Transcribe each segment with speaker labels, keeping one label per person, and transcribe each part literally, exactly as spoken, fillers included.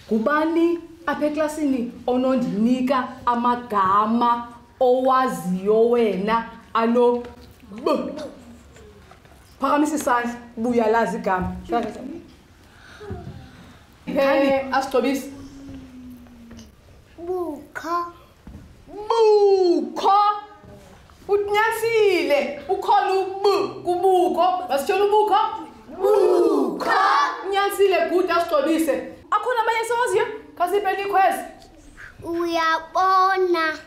Speaker 1: Ngubani apha eklasini onondinika amagama owaziyo wena ano b? Phakamisa isandla buya lazi igama. Hey, asitobisi.
Speaker 2: Bukho.
Speaker 1: Bukho. Unyasile ukhona ub kubukho. Masitshela ubukho. Bukho. Unyasile good asitobise. Akhona amanye esiwaziyo? Kasiphe likhwezi.
Speaker 2: Uyabona.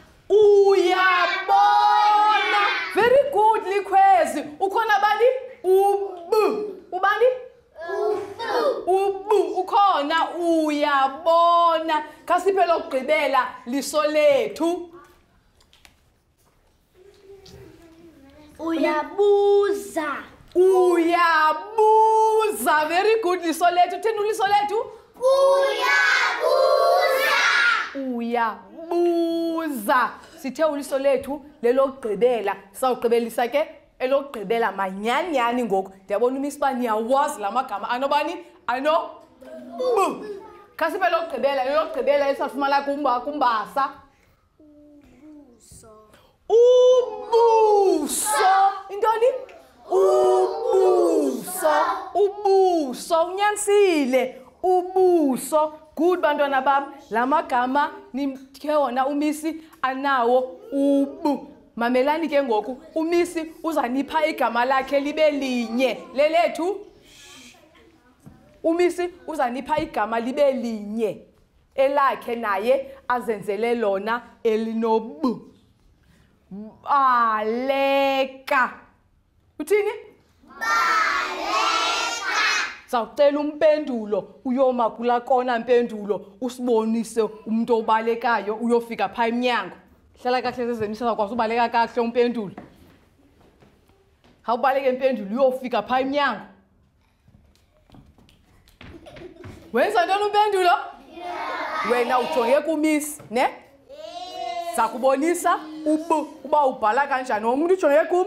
Speaker 1: Uyabona. Very good likhwezi. Ukhona bani? Ub. Ubani? Ubu. Ubu ukhona uyabona. Kasiphe lokugqibela liso lethu.
Speaker 2: Uyabuza.
Speaker 1: Uyabuza. Very good liso lethu. Thina liso lethu?
Speaker 2: Uyabuza.
Speaker 1: Uyabuza. Sithe uliso lethu lelokugqibela. Sawugqibelisa ke elokugqibela manyanyani ngoku. Ndiyabona uMiss bani yawazi lamagama anobani? Ano bu. Kasiphe lokugqibela lelokugqibela esafumana kumba kumbasa. Ubuso. Intoni? Ubuso. Ubuso. Unyanisile. Ubuso. Good bantwana bam. Lamagama nimthe wona uMisi anawo ubu. Mamelani ke ngoku uMisi uzanipha igama lakhe libe linye. Lelethu. uMisi uzanipha igama libe linye. Elakhe naye azenzele lona elinobu. Baleka. Uthini?
Speaker 2: Baleka.
Speaker 1: Sawucela umpendulo uyoma kula kona impendulo usibonise umuntu obalekayo uyofika pha eminyango. Hlala kahle sezemisa zakwazi ubaleka kahle umpendulo. Awubaleke impendulo uyofika pha eminyango. Wenza ntoni umpendulo? Wena ujonge kuMiss, ne? Sakubonisa ubu uba ubhala kanjani. Umuntu ujonge kum?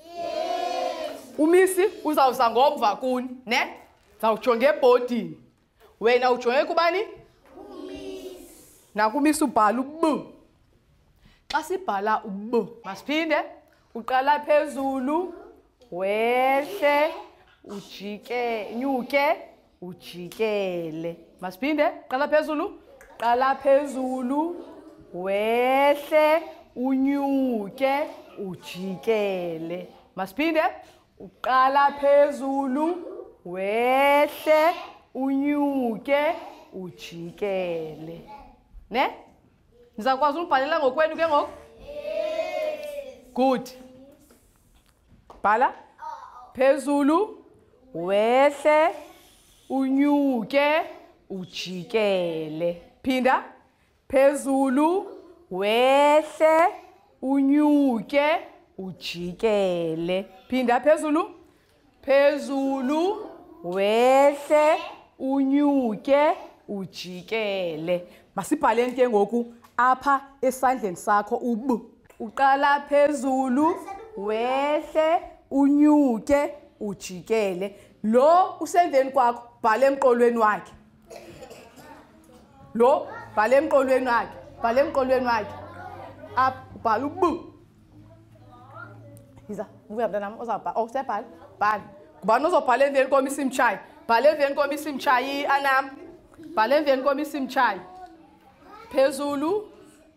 Speaker 1: uMisi uzawuza ngomva kuni, ne? Zawujonge ebhodini. Wena ujonge kubani?
Speaker 2: uMiss.
Speaker 1: NakuMiss ubhala ubu. Xa sibhala ubu, masiphinde. Uqala phezulu, wehle, ujike, nyuke, ujikele. Masiphinde. Qala phezulu. Qala phezulu, wehle, unyuke, ujikele. Masiphinde. Uqala phezulu, wehle, unyuke, ujikele. Ne? Nizakwazi ukubhalela ngokwenu ke ngoku?
Speaker 2: Yes.
Speaker 1: Good. Bhala. Phezulu, wehle, unyuke, ujikele. Phinda. Phezulu, wehle, unyuke, ujikele. Phinda phezulu. Phezulu, wehle, unyuke, ujikele. Masibhaleni ke ngoku apha esandleni sakho ubu. Uqala phezulu, wehle, unyuke, ujikele. Lo usendleni kwakho bhala emqolweni wakhe. Lo bhala emqolweni wakhe. Bhala emqolweni wakhe. Apha ubhala ubu. Yiza, ubuya mntanami uzawubhala. Oh, sebhala. Bhala. Ngubani ozobhala emveni koMiss Mtshayi? Bhala emveni koMiss Mtshayi anam. Bhala emveni koMiss Mtshayi. Phezulu,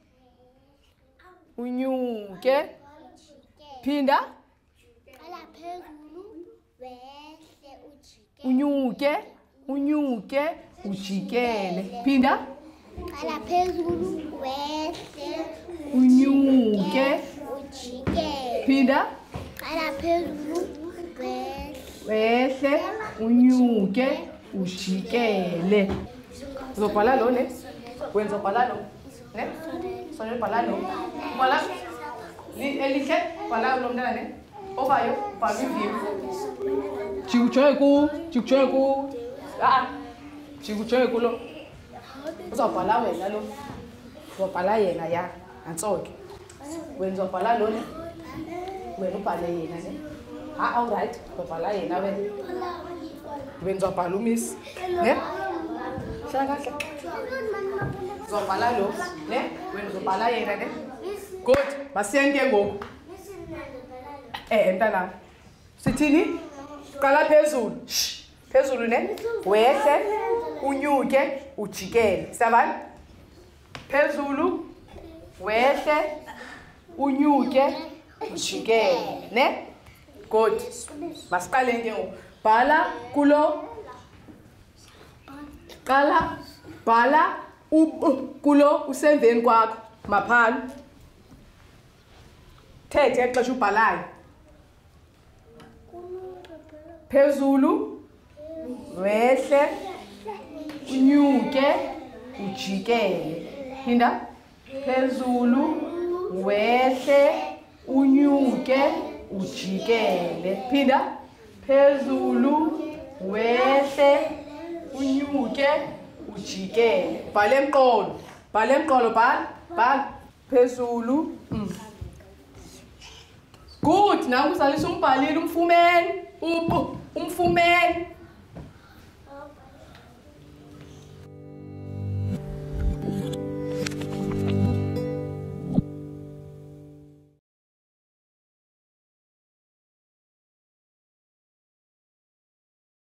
Speaker 1: unyuke. Phinda.
Speaker 2: Qala phezulu, wehle, ujikele.
Speaker 1: Unyuke, unyuke, ujikele. Phinda.
Speaker 2: Qala phezulu, wehle,
Speaker 1: Unyuke.
Speaker 2: ujikele.
Speaker 1: Phinda.
Speaker 2: Qala phezulu, wehle.
Speaker 1: Wehle, unyuke, ujikele. Uzobhala lo ne? Wenza ubhala lo. Ne? Sonke ubhala lo. Ubhala. Elihle, ubhala lo mntana ne? Ovayo, ubhala ivimba. Jikujonge ku, jikujonge ku. Ah, jikujonge kulo. Uzobhala wena lo. Uzobhala yena ya. Nantsoke. Wenza ubhala lo ne? Wena ubhale yena ne? Ah, all right. Uzobhala yena wena. Wenza ubhala uMiss. Ne? hlala kahle. Uzobhala lo, ne? Wena uzobhala yena, ne? Good. Masiyeni ke ngoku. Eh, mntana. Sithini? Qala phezulu. Shh. Phezulu ne? Wehle, unyuke, ujikele. Siyabona? Phezulu, wehle, unyuke, ujikele, ne? Good. Masiqale ke ngoku. Bhala kulo. Qala bhala kulo usemveni kwakho maphala. Thethe xesha ubhalayo. Phezulu, wehle, unyuke, ujikele. Phinda. Phezulu, wehle, unyuke, ujikele. Phinda. Phezulu, wehle, unyuke, ujikele. Bhala emqolo. Bhala emqolo, bhala. Bhala. Phezulu. Mm. Good. Now uzalisa umbhalile umfumeni. Upu, umfumeni.